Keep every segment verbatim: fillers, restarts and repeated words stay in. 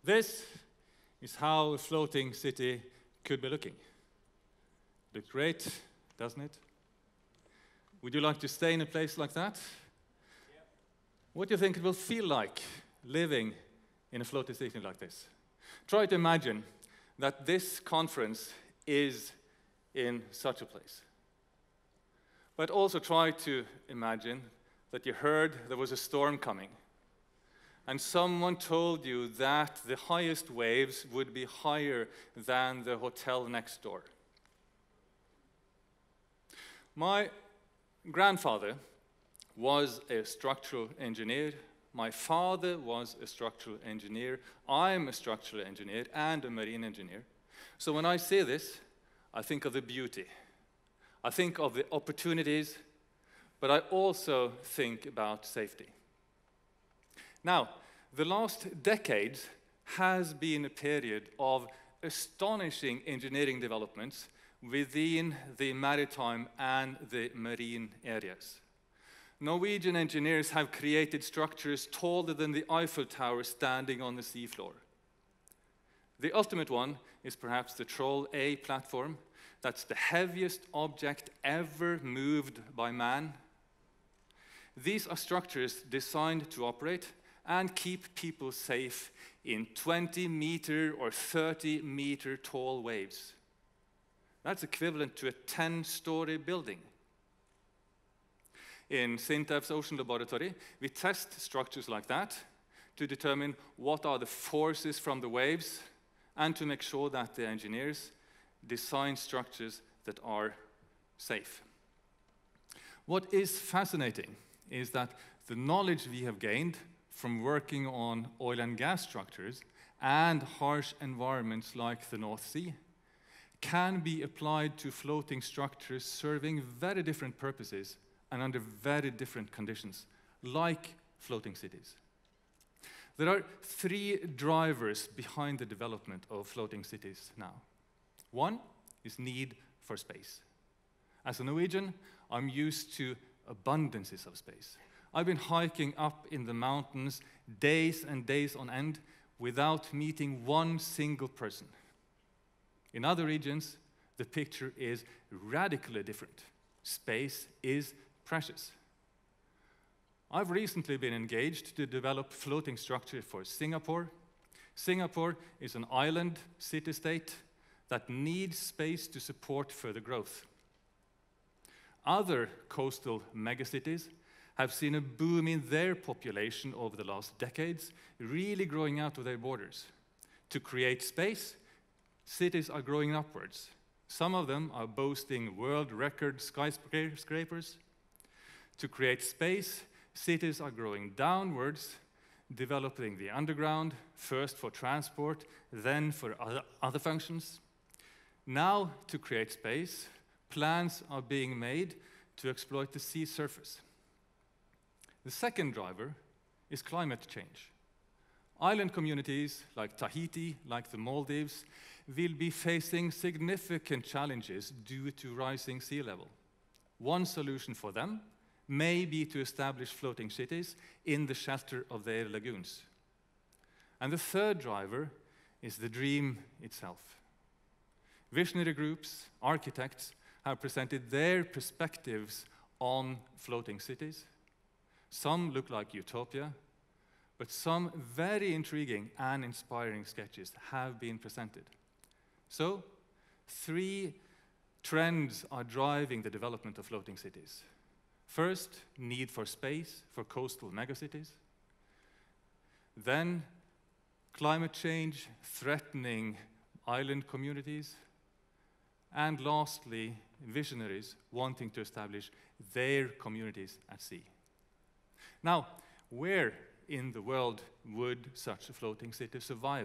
This is how a floating city could be looking. Looks great, doesn't it? Would you like to stay in a place like that? Yeah. What do you think it will feel like living in a floating city like this? Try to imagine that this conference is in such a place. But also try to imagine that you heard there was a storm coming, and someone told you that the highest waves would be higher than the hotel next door. My grandfather was a structural engineer. My father was a structural engineer. I'm a structural engineer and a marine engineer. So when I say this, I think of the beauty. I think of the opportunities, but I also think about safety. Now, the last decade has been a period of astonishing engineering developments within the maritime and the marine areas. Norwegian engineers have created structures taller than the Eiffel Tower standing on the seafloor. The ultimate one is perhaps the Troll A platform. That's the heaviest object ever moved by man. These are structures designed to operate and keep people safe in twenty meter or thirty meter tall waves. That's equivalent to a ten story building. In SINTEF's Ocean Laboratory, we test structures like that to determine what are the forces from the waves and to make sure that the engineers design structures that are safe. What is fascinating is that the knowledge we have gained from working on oil and gas structures and harsh environments like the North Sea can be applied to floating structures serving very different purposes and under very different conditions, like floating cities. There are three drivers behind the development of floating cities now. One is need for space. As a Norwegian, I'm used to abundances of space. I've been hiking up in the mountains days and days on end without meeting one single person. In other regions, the picture is radically different. Space is precious. I've recently been engaged to develop floating structure for Singapore. Singapore is an island city-state that needs space to support further growth. Other coastal megacities have seen a boom in their population over the last decades, really growing out of their borders. To create space, cities are growing upwards. Some of them are boasting world record skyscrapers. To create space, cities are growing downwards, developing the underground, first for transport, then for other, other functions. Now, to create space, plans are being made to exploit the sea surface. The second driver is climate change. Island communities like Tahiti, like the Maldives, will be facing significant challenges due to rising sea level. One solution for them may be to establish floating cities in the shelter of their lagoons. And the third driver is the dream itself. Visionary groups, architects, have presented their perspectives on floating cities. Some look like utopia, but some very intriguing and inspiring sketches have been presented. So, three trends are driving the development of floating cities. First, need for space for coastal megacities. Then, climate change threatening island communities. And lastly, visionaries wanting to establish their communities at sea. Now, where in the world would such a floating city survive?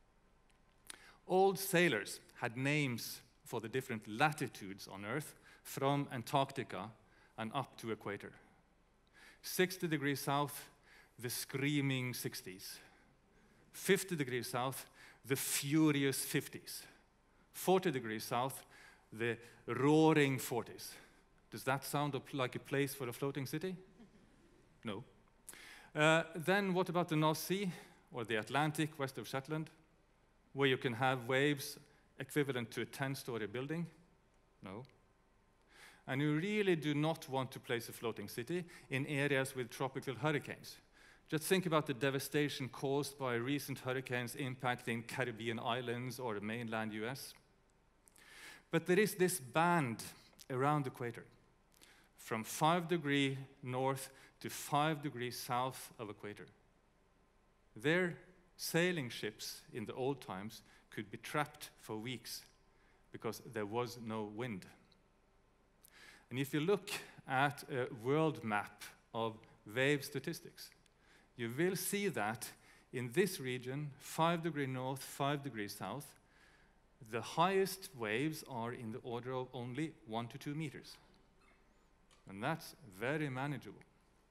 Old sailors had names for the different latitudes on Earth, from Antarctica and up to equator. sixty degrees south, the screaming sixties. fifty degrees south, the furious fifties. forty degrees south, the roaring forties. Does that sound like a place for a floating city? No. Uh, then what about the North Sea? or the Atlantic west of Shetland, where you can have waves equivalent to a ten-story building? No. And you really do not want to place a floating city in areas with tropical hurricanes. Just think about the devastation caused by recent hurricanes impacting Caribbean islands or the mainland U S. But there is this band around the equator, from five degrees north to five degrees south of equator. Their sailing ships in the old times could be trapped for weeks because there was no wind. And if you look at a world map of wave statistics, you will see that in this region, five degrees north, five degrees south, the highest waves are in the order of only one to two meters. And that's very manageable.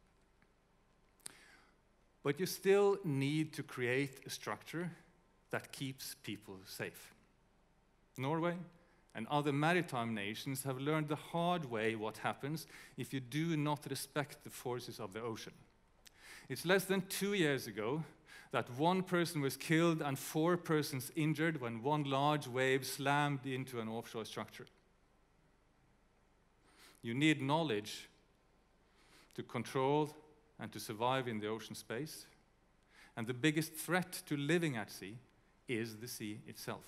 But you still need to create a structure that keeps people safe. Norway and other maritime nations have learned the hard way what happens if you do not respect the forces of the ocean. It's less than two years ago that one person was killed and four persons injured when one large wave slammed into an offshore structure. You need knowledge to control and to survive in the ocean space. And the biggest threat to living at sea is the sea itself.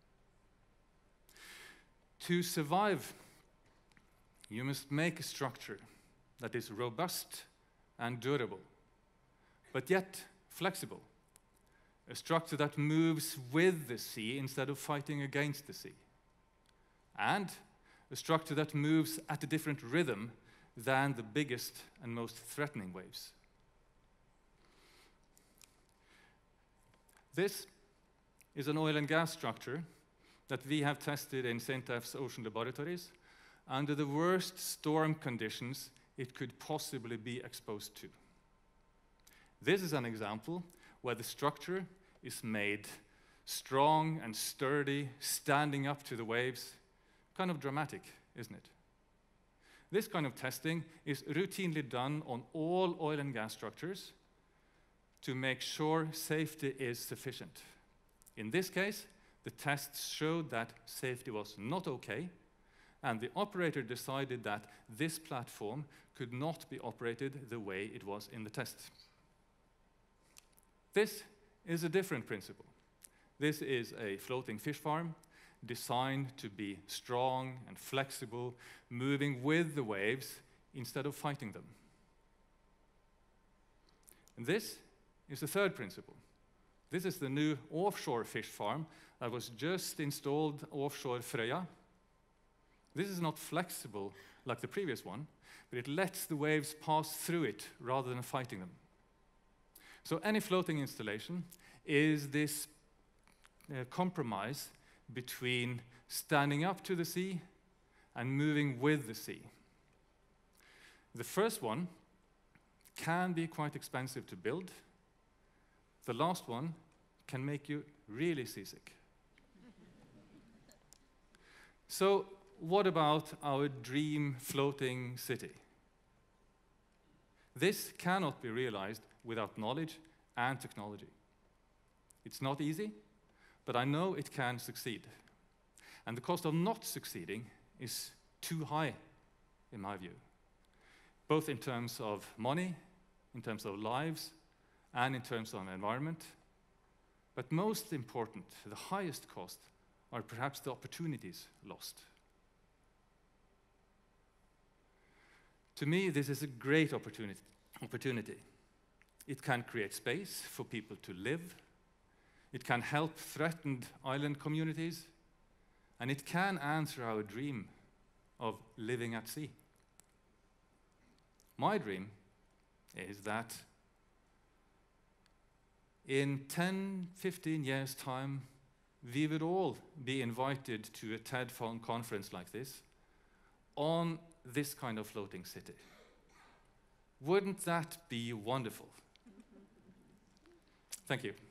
To survive, you must make a structure that is robust and durable, but yet flexible. A structure that moves with the sea instead of fighting against the sea. And a structure that moves at a different rhythm than the biggest and most threatening waves. This is an oil and gas structure that we have tested in SINTEF's ocean laboratories under the worst storm conditions it could possibly be exposed to. This is an example where the structure is made strong and sturdy, standing up to the waves. Kind of dramatic, isn't it? This kind of testing is routinely done on all oil and gas structures to make sure safety is sufficient. In this case, the tests showed that safety was not okay, and the operator decided that this platform could not be operated the way it was in the test. This is a different principle. This is a floating fish farm designed to be strong and flexible, moving with the waves instead of fighting them. And this is the third principle. This is the new offshore fish farm that was just installed offshore Frøya. This is not flexible like the previous one, but it lets the waves pass through it rather than fighting them. So any floating installation is this uh, compromise between standing up to the sea and moving with the sea. The first one can be quite expensive to build. The last one can make you really seasick. So what about our dream floating city? This cannot be realized without knowledge and technology. It's not easy, but I know it can succeed. And the cost of not succeeding is too high, in my view, both in terms of money, in terms of lives, and in terms of environment. But most important, the highest cost are perhaps the opportunities lost. To me, this is a great opportunity. opportunity. It can create space for people to live. It can help threatened island communities. And it can answer our dream of living at sea. My dream is that in ten, fifteen years' time, we would all be invited to a TED conference like this on this kind of floating city. Wouldn't that be wonderful? Thank you.